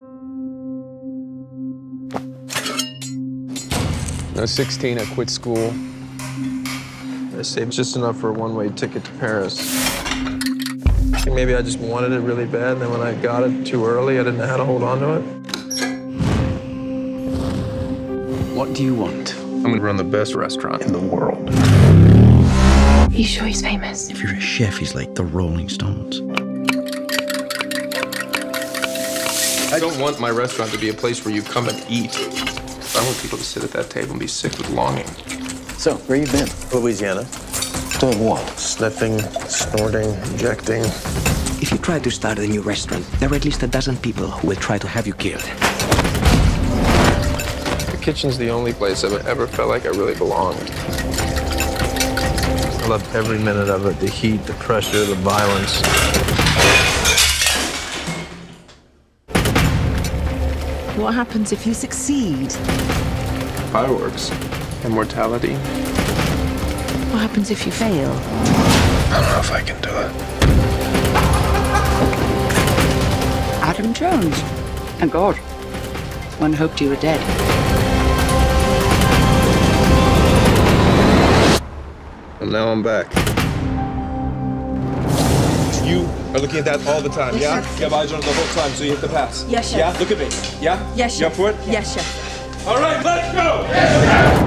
I was 16, I quit school. I saved just enough for a one-way ticket to Paris. Maybe I just wanted it really bad, and then when I got it too early, I didn't know how to hold on to it. What do you want? I'm gonna run the best restaurant in the world. Are you sure he's famous? If you're a chef, he's like the Rolling Stones. I don't want my restaurant to be a place where you come and eat. I want people to sit at that table and be sick with longing. So, where you been? Louisiana. Doing what? Sniffing, snorting, injecting. If you try to start a new restaurant, there are at least a dozen people who will try to have you killed. The kitchen's the only place I've ever felt like I really belonged. I loved every minute of it, the heat, the pressure, the violence. What happens if you succeed? Fireworks, immortality. What happens if you fail? I don't know if I can do it. Adam Jones. Thank God. One hoped you were dead. And now I'm back. You are looking at that all the time, Yes, yeah? chef. You have eyes on it the whole time, so you hit the pass. Yes, chef. Yeah? Look at me. Yeah? Yes, You up chef. for it? Yes, chef. All right, let's go!